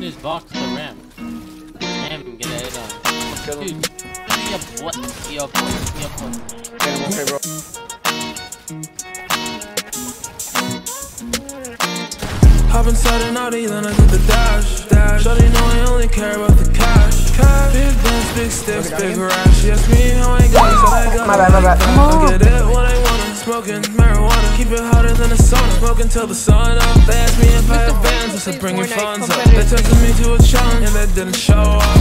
this box to the ramp. Damn, get that on. Dude, be a boy. Be a boy. Be a boy. Damn, okay, bro. Hop inside an Audi, then I do the dash. Shawty know I only care about the cash. Big guns, big sticks, big rash. She asked me how I got it, said I got it. My bad. I get it when I want it. Smoking marijuana, keep it hotter than a sauna. Smoking till the sun up. They asked me if I have bands, I said bring your funds up. They tested me to a challenge and that didn't show up.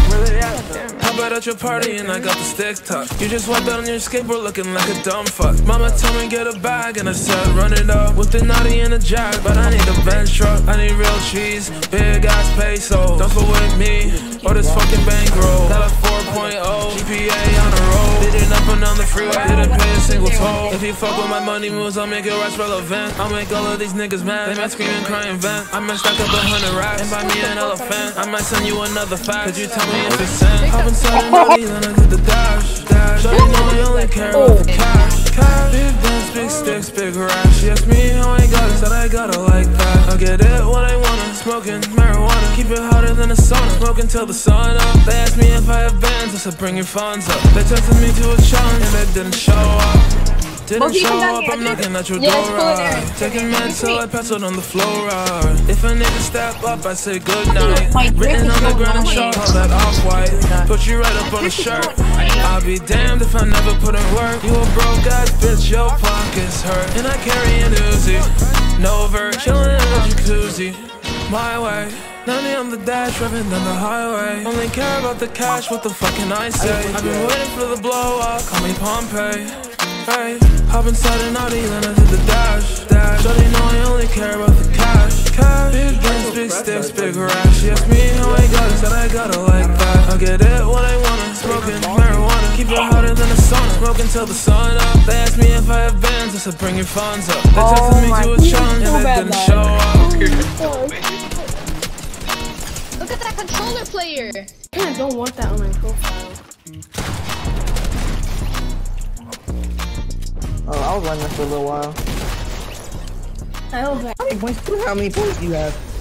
Pop out at your party and I got the sticks tucked. You just wiped out on your skateboard looking like a dumb fuck. Mama told me get a bag and I said run it up. With the naughty and a jack, but I need a bench truck. I need real cheese, big ass peso. Don't fuck with me or this fucking bankroll. Got a 4.0 GPA on the road. Did it up and down the freeway, didn't pay a single toll. If you fuck with my money moves, I'll make your rights relevant. I'll make all of these niggas mad. They might scream and cry and vent. I might stack up 100 racks and buy me an elephant. I might send you another fact. Could you tell me if it's sent? Hop inside an Audi, then I did the dash. Shawty know I only care about the cash. Big guns, big sticks, big rash. She asked me how I got it, said I got it like that. I get it when I want it. Smoking marijuana, keep it hotter than a sauna. Smoking till the sun up. They asked me if I have bands, I said bring your funds up. They tested me to a challenge and that didn't show up. Didn't show up, I'm knocking at your door right. Taking meds till I pass out on the floor right. If a nigga step up, I say good night. Written on the ground and chalk, all that off-white. Put you right up on the shirt. I'll be damned if I never put in work. You a broke ass bitch, your pockets hurt. And I carry an Uzi, no vert, chillin' in a jacuzzi. My way, 90 on the dash, driving down the highway. Only care about the cash, what the fuck can I say? I've been waiting for the blow up, call me Pompeii. Hey, hop inside an Audi, then I did the dash. Shawty know I only care about the cash. Big guns, big sticks, big rash. She asked me how I got it, said I got it like that. I get it when I want it. Smoking marijuana, keep it hotter than a sauna. Smoking till the sun up. They asked me if I have bands, I said bring your funds up. They tested me to a challenge and that didn't show up. Look at that controller player. I don't want that on my profile. Oh, I was running for a little while. I hope that. How many points do you have?